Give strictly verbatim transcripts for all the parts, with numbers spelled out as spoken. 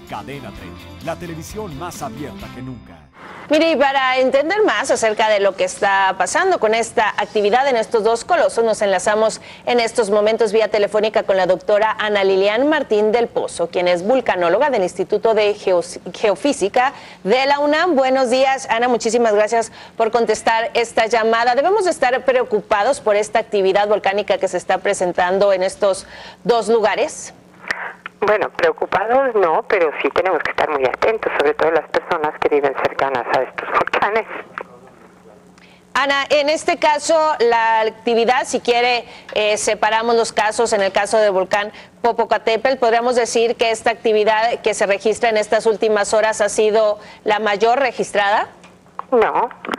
Cadena treinta, la televisión más abierta que nunca. Mire, y para entender más acerca de lo que está pasando con esta actividad en estos dos colosos, nos enlazamos en estos momentos vía telefónica con la doctora Ana Lilian Martín del Pozo, quien es vulcanóloga del Instituto de Geo Geofísica de la UNAM. Buenos días, Ana, muchísimas gracias por contestar esta llamada. ¿Debemos estar preocupados por esta actividad volcánica que se está presentando en estos dos lugares? Bueno, preocupados no, pero sí tenemos que estar muy atentos, sobre todo las personas que viven cercanas a estos volcanes. Ana, en este caso, la actividad, si quiere, eh, separamos los casos. En el caso del volcán Popocatépetl, ¿podríamos decir que esta actividad que se registra en estas últimas horas ha sido la mayor registrada? No,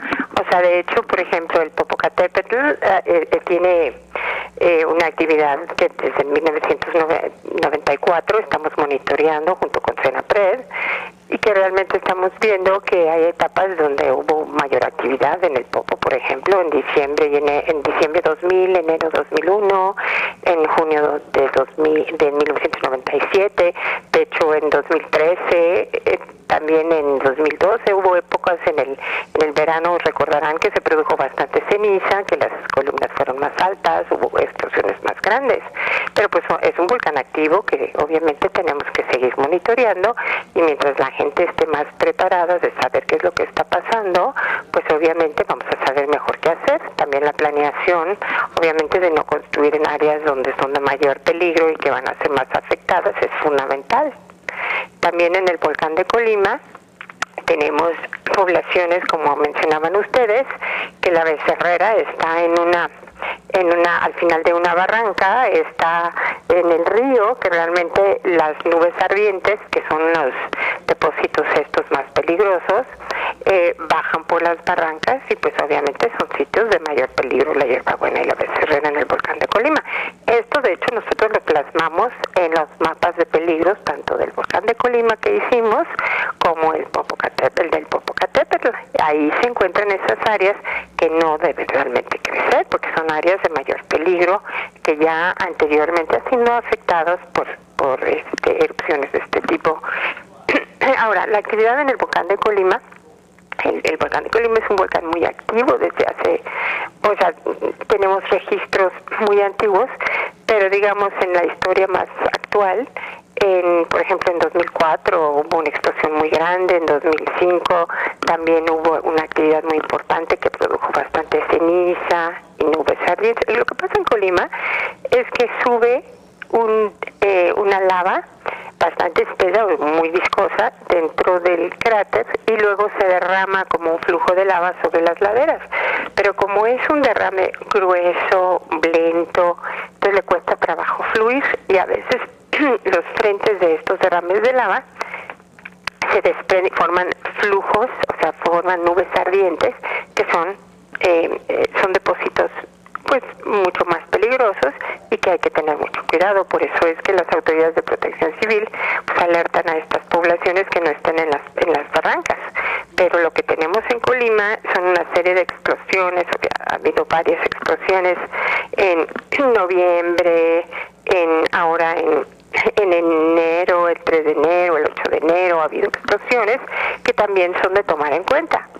o sea, de hecho, por ejemplo, el Popocatépetl eh, eh, tiene eh, una actividad que desde mil novecientos noventa y cuatro estamos monitoreando junto con CENAPRED y que realmente estamos viendo que hay etapas donde hubo mayor actividad en el Popo, por ejemplo, en diciembre y en, en diciembre dos mil, enero dos mil uno, en junio de, dos mil, de mil novecientos noventa y siete, de hecho en dos mil trece, eh, también en dos mil doce hubo épocas en el, en el verano, recordarán que se produjo bastante ceniza, que las columnas fueron más altas, hubo explosiones más grandes, pero pues es un volcán activo que obviamente tenemos que seguir monitoreando y mientras la gente esté más preparada de saber qué es lo que está pasando, pues obviamente vamos a saber mejor qué hacer. También la planeación, obviamente de no construir en áreas donde son de mayor peligro y que van a ser más afectadas es fundamental. También en el volcán de Colima tenemos poblaciones, como mencionaban ustedes, que la Becerrera está en una en una al final de una barranca, está en el río, que realmente las nubes ardientes, que son los depósitos estos más peligrosos, eh, bajan por las barrancas y pues obviamente son sitios de mayor peligro, la Hierbabuena y la Becerrera en el volcán de Colima. Esto de hecho nosotros lo plasmamos en los mapas de peligros tanto del volcán de Colima que hicimos como el Popocatépetl, el del Popocatépetl. Ahí se encuentran esas áreas que no deben realmente crecer porque son áreas de mayor peligro que ya anteriormente han sido afectadas por, por este, erupciones de este tipo. Ahora, la actividad en el volcán de Colima, el, el volcán de Colima es un volcán muy activo desde hace, o sea, tenemos registros muy antiguos, pero digamos en la historia más actual, en, por ejemplo en dos mil cuatro hubo una explosión muy grande, en dos mil cinco también hubo una actividad muy importante que produjo bastante ceniza y nubes ardientes. Y lo que pasa en Colima es que sube un, eh, una lava bastante espesa, muy viscosa, dentro del cráter y luego se derrama como un flujo de lava sobre las laderas. Pero como es un derrame grueso, lento, entonces le cuesta trabajo fluir y a veces los frentes de estos derrames de lava se desprenden, forman flujos, o sea, forman nubes ardientes que son, eh, eh, son depósitos pues mucho más peligrosos y que hay que tener mucho cuidado. Por eso es que las autoridades de protección civil pues alertan a estas poblaciones que no estén en las, en las barrancas. Pero lo que tenemos en Colima son una serie de explosiones, ha habido varias explosiones en noviembre, en ahora en en enero, el tres de enero, el ocho de enero, ha habido explosiones que también son de tomar en cuenta.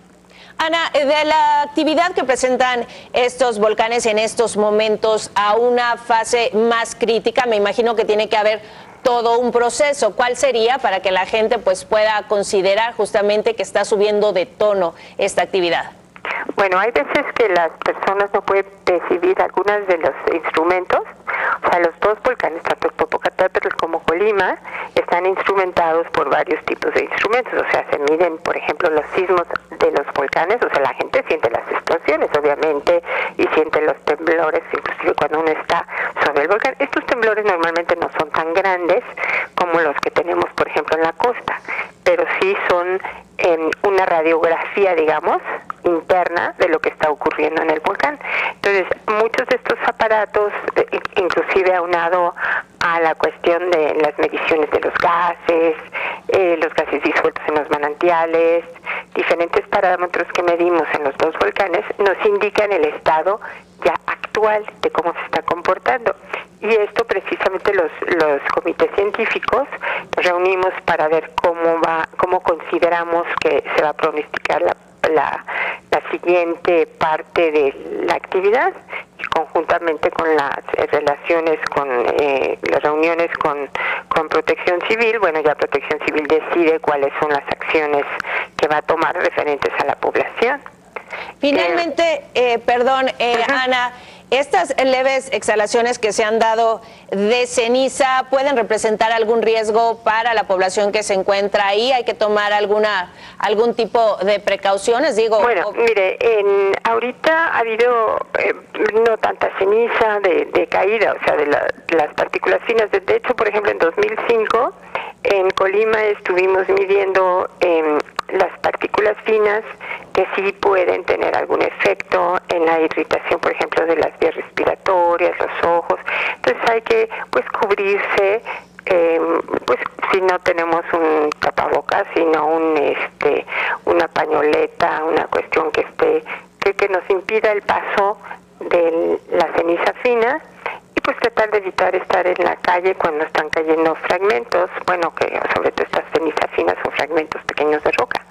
Ana, de la actividad que presentan estos volcanes en estos momentos a una fase más crítica, me imagino que tiene que haber todo un proceso. ¿Cuál sería para que la gente pues pueda considerar justamente que está subiendo de tono esta actividad? Bueno, hay veces que las personas no pueden percibir algunos de los instrumentos. O sea, los dos volcanes, tanto el Popocatépetl como Colima, están instrumentados por varios tipos de instrumentos. O sea, se miden, por ejemplo, los sismos de los volcanes. O sea, la gente siente las explosiones, obviamente, y siente los temblores, inclusive cuando uno está sobre el volcán. Estos temblores normalmente no son tan grandes como los que tenemos, por ejemplo, en la costa, pero sí son en una radiografía, digamos, interna de lo que está ocurriendo en el volcán. Entonces, muchos de estos aparatos, inclusive aunado a la cuestión de las mediciones de los gases, eh, los gases disueltos en los manantiales, diferentes parámetros que medimos en los dos volcanes, nos indican el estado ya actual actual de cómo se está comportando. Y esto precisamente los, los comités científicos nos reunimos para ver cómo va, cómo consideramos que se va a pronosticar la, la, la siguiente parte de la actividad, y conjuntamente con las eh, relaciones con eh, las reuniones con, con Protección Civil. Bueno, ya Protección Civil decide cuáles son las acciones que va a tomar referentes a la población. Finalmente, eh, perdón, eh, Ana, ¿estas leves exhalaciones que se han dado de ceniza pueden representar algún riesgo para la población que se encuentra ahí? ¿Hay que tomar alguna algún tipo de precauciones? Digo, bueno, o... mire, en, ahorita ha habido eh, no tanta ceniza de, de caída, o sea, de la, las partículas finas. De, de hecho, por ejemplo, en dos mil cinco en Colima estuvimos midiendo eh, las partículas finas que sí pueden tener algún efecto en la irritación, por ejemplo, de las vías respiratorias, los ojos. Entonces hay que pues cubrirse, eh, pues si no tenemos un tapabocas, sino un este una pañoleta, una cuestión que esté que, que nos impida el paso de la ceniza fina, y pues tratar de evitar estar en la calle cuando están cayendo fragmentos, bueno, que sobre todo estas cenizas finas son fragmentos pequeños de roca.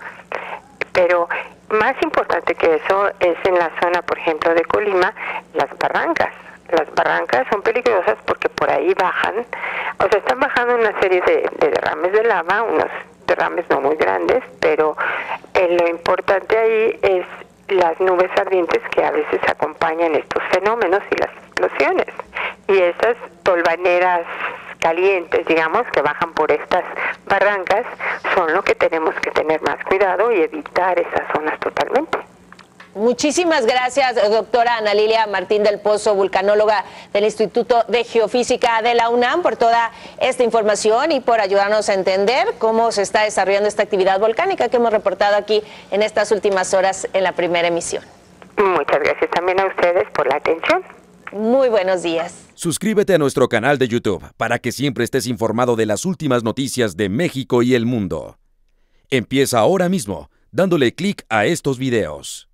Pero más importante que eso es en la zona, por ejemplo, de Colima, las barrancas. Las barrancas son peligrosas porque por ahí bajan, o sea, están bajando una serie de, de derrames de lava, unos derrames no muy grandes, pero eh, lo importante ahí es las nubes ardientes que a veces acompañan estos fenómenos y las explosiones. Y esas tolvaneras calientes, digamos, que bajan por estas barrancas, son lo que tenemos que tener más cuidado y evitar esas zonas totalmente. Muchísimas gracias, doctora Ana Lilia Martín del Pozo, vulcanóloga del Instituto de Geofísica de la UNAM, por toda esta información y por ayudarnos a entender cómo se está desarrollando esta actividad volcánica que hemos reportado aquí en estas últimas horas en la primera emisión. Muchas gracias también a ustedes por la atención. Muy buenos días. Suscríbete a nuestro canal de YouTube para que siempre estés informado de las últimas noticias de México y el mundo. Empieza ahora mismo dándole clic a estos videos.